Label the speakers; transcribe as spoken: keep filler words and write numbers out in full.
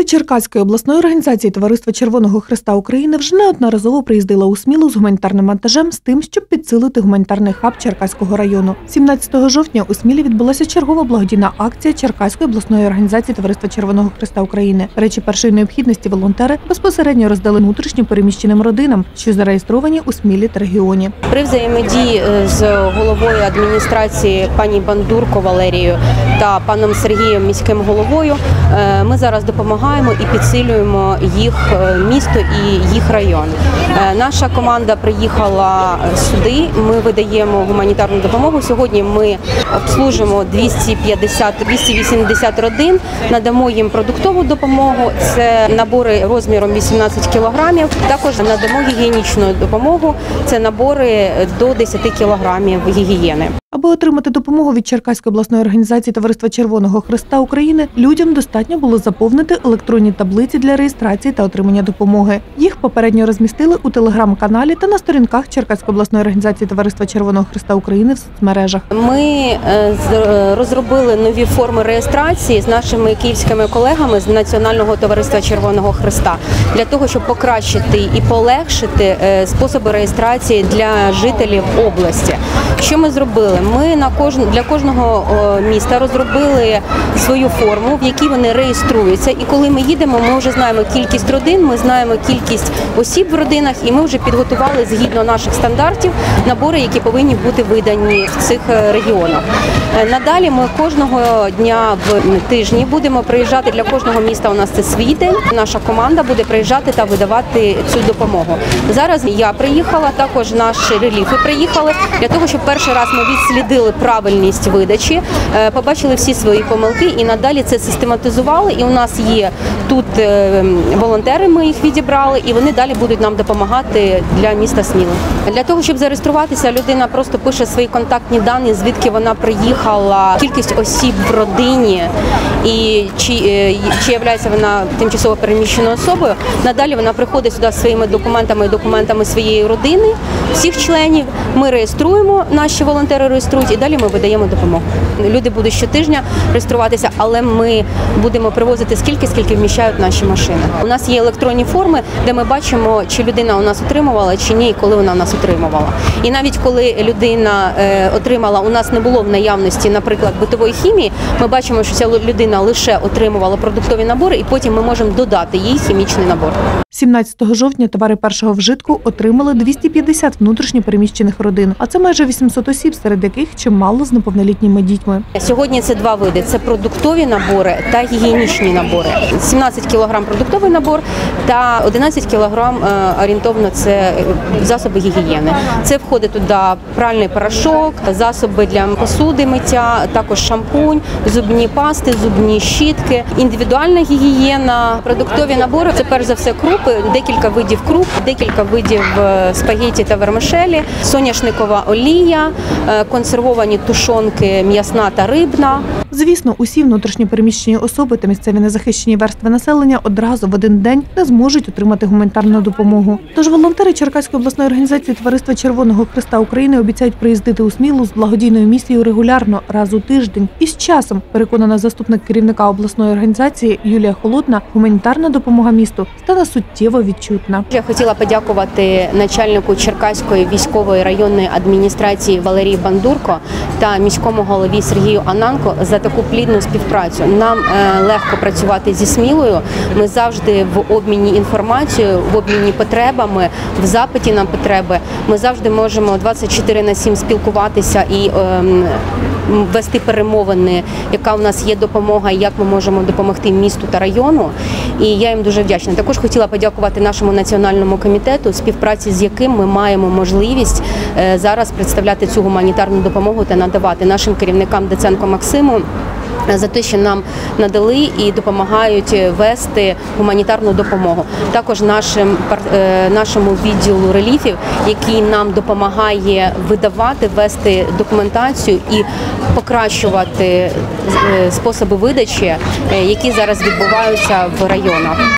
Speaker 1: Черкаської обласної організації Товариства Червоного Хреста України вже неодноразово приїздила у Смілу з гуманітарним вантажем з тим, щоб підсилити гуманітарний хаб Черкаського району. сімнадцятого жовтня у Смілі відбулася чергова благодійна акція Черкаської обласної організації Товариства Червоного Хреста України. Речі першої необхідності волонтери безпосередньо роздали внутрішньо переміщеним родинам, що зареєстровані у Смілі та регіоні.
Speaker 2: При взаємодії з головою адміністрації пані Бандурко Валерією та паном Сергієм, міським головою, ми зараз допомагаємо і підсилюємо їх місто і їх район. Наша команда приїхала сюди, ми видаємо гуманітарну допомогу. Сьогодні ми обслужимо двісті п'ятдесят - двісті вісімдесят родин, надамо їм продуктову допомогу, це набори розміром вісімнадцять кілограмів, також надамо гігієнічну допомогу, це набори до десяти кілограмів гігієни.
Speaker 1: Аби отримати допомогу від Черкаської обласної організації Товариства Червоного Хреста України, людям достатньо було заповнити електронні таблиці для реєстрації та отримання допомоги. Їх попередньо розмістили у телеграм-каналі та на сторінках Черкаської обласної організації Товариства Червоного Хреста України в соцмережах.
Speaker 2: Ми розробили нові форми реєстрації з нашими київськими колегами з Національного товариства Червоного Хреста для того, щоб покращити і полегшити способи реєстрації для жителів області. Що ми зробили? Ми на кожн... для кожного міста розробили свою форму, в якій вони реєструються. І коли ми їдемо, ми вже знаємо кількість родин, ми знаємо кількість осіб в родинах, і ми вже підготували згідно наших стандартів набори, які повинні бути видані в цих регіонах. Надалі ми кожного дня в тижні будемо приїжджати, для кожного міста у нас це свій день. Наша команда буде приїжджати та видавати цю допомогу. Зараз я приїхала, також наші реліфи приїхали, для того, щоб перший раз ми відслідили правильність видачі, побачили всі свої помилки і надалі це систематизували. І у нас є тут волонтери, ми їх відібрали, і вони далі будуть нам допомагати для міста Сміла. Для того, щоб зареєструватися, людина просто пише свої контактні дані, звідки вона приїхала, кількість осіб в родині і чи, чи являється вона тимчасово переміщеною особою. Надалі вона приходить сюди зі своїми документами і документами своєї родини, всіх членів. Ми реєструємо, наші волонтери реєструють, і далі ми видаємо допомогу. Люди будуть щотижня реєструватися, але ми будемо привозити скільки, скільки вміщають наші машини. У нас є електронні форми, де ми бачимо, чи людина у нас отримувала, чи ні, і коли вона у нас отримувала. І навіть коли людина е, отримала, у нас не було в наявності, наприклад, битової хімії, ми бачимо, що ця людина лише отримувала продуктові набори, і потім ми можемо додати їй хімічний набор.
Speaker 1: сімнадцятого жовтня товари першого вжитку отримали двісті п'ятдесят внутрішньо переміщених родин, а це майже вісімсот осіб, серед яких чимало з неповнолітніми дітьми.
Speaker 2: Сьогодні це два види – це продуктові набори та гігієнічні набори. сімнадцять кілограм продуктовий набор та одинадцять кілограм орієнтовно – це засоби гігієни. Це входить туди пральний порошок, засоби для посуди миття, також шампунь, зубні пасти, зубні щітки, індивідуальна гігієна, продуктові набори – це перш за все крупи, декілька видів круп, декілька видів спагетті та вермишелі, соняшникова олія, консервовані тушонки м'ясна та рибна.
Speaker 1: Звісно, усі внутрішньо переміщені особи та місцеві незахищені верстви населення одразу в один день не зможуть отримати гуманітарну допомогу. Тож волонтери Черкаської обласної організації Товариства Червоного Хреста України обіцяють приїздити у Смілу з благодійною місією регулярно, раз у тиждень. І з часом, переконана заступник керівника обласної організації Юлія Холодна, гуманітарна допомога місту стане суттєво відчутна.
Speaker 2: Я хотіла подякувати начальнику Черкаської військової районної адміністрації Валерії Бандурко та міському голові Сергію Ананко за таку плідну співпрацю. Нам е, легко працювати зі Смілою. Ми завжди в обміні інформацією, в обміні потребами, в запиті на потреби. Ми завжди можемо двадцять чотири на сім спілкуватися і е, вести перемовини, яка у нас є допомога і як ми можемо допомогти місту та району. І я їм дуже вдячна. Також хотіла подякувати нашому національному комітету, співпраці з яким ми маємо можливість е, зараз представляти цю гуманітарну допомогу та надавати нашим керівникам Деценко Максиму за те, що нам надали і допомагають вести гуманітарну допомогу. Також нашим, нашому відділу реліфів, який нам допомагає видавати, вести документацію і покращувати способи видачі, які зараз відбуваються в районах.